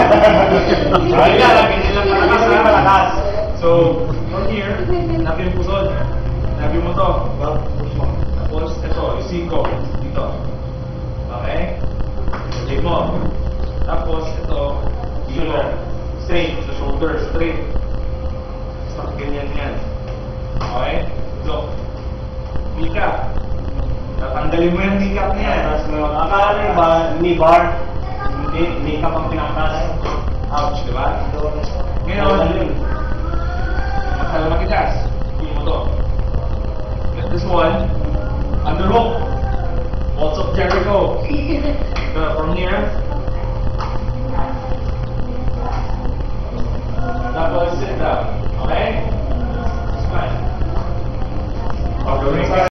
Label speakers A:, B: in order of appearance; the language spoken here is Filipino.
A: Ayun nga, lagi nilang malakas. So, from here, hanapin yung pusod. Hanapin mo to. Tapos, ito, yung siko. Dito. Okay? Lagay mo. Tapos, ito, dito. Straight. Sa shoulder, straight. Tapos, ganyan yan. Okay? Look. Nika. Tatanggalin mo yung kneecap niya.
B: Akala nyo ba, knee bar? Hindi, kneecap ang pinakatas.
A: Ouch, di ba? Ngayon, masala makitas. Hindi mo to. This one, under hook. Walls of Jericho. From here. Tapos sit down. Okay? It's fine.